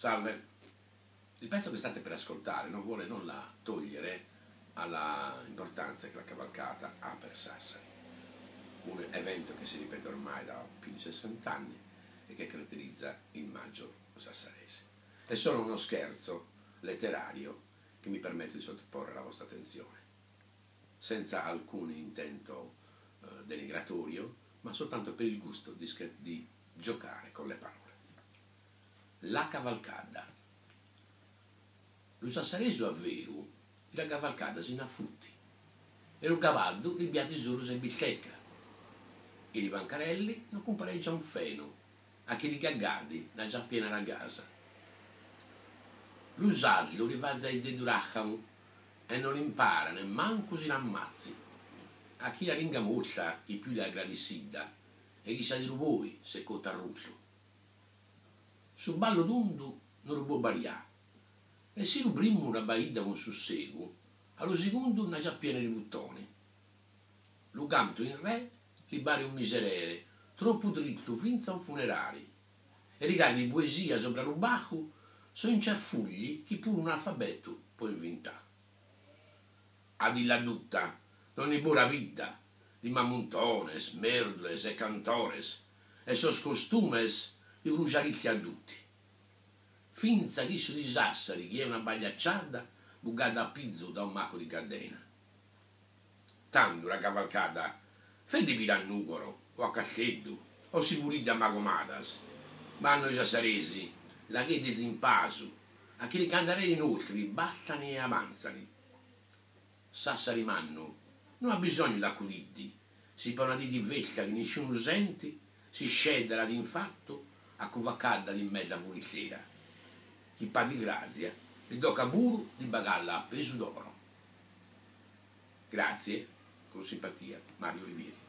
Salve. Il pezzo che state per ascoltare non vuole nulla togliere alla importanza che la cavalcata ha per Sassari, un evento che si ripete ormai da più di 60 anni e che caratterizza il maggio sassarese. È solo uno scherzo letterario che mi permetto di sottoporre alla vostra attenzione, senza alcun intento denigratorio, ma soltanto per il gusto di giocare con le parole. La cavalcada. Lo sassarese è vero, la cavalcada si inaffutti, e lo cavallo ribiati solo se bistecca, e i bancarelli non compareggia un feno, a chi li gaggadi l'ha già piena la casa. L'usaslo rivazza i zeduracam e non impara nemmanco si l'ammazzi, a chi la ringa moscia i più la gradissidda, e chissà di voi se cotta ruscio. Su ballo d'undu non lo può barià, e se lo primo una baida con sussego, allo secondo una già piena di buttoni. Lo canto in re li bari un miserere, troppo dritto finza un funerale, e rigardi di poesia sopra lo bacco, so inciaffugli chi pure un alfabeto può inventare. A di la tutta, non è buona vita, di mamuntones, merdles e cantores, e sos costumes di bruciaricchi a tutti. Finza chi su di Sassari, che è una bagliacciata, bucata a pizzo da un macco di cadena. Tanto la cavalcata, fede pirannugoro, o a Castello, o si pulita a Magomadas, ma a noi sassaresi, la che desimpasu, a chi li cantarei inoltre, bastano e avanzano. Sassari manno, non ha bisogno di accuditi, si pone di vecchia che nessuno senti, si scedera d'infatto a covacada di mezza pulisera. Chi pa di grazia, gli tocca pure di bagalla a peso d'oro. Grazie, con simpatia, Mario Olivieri.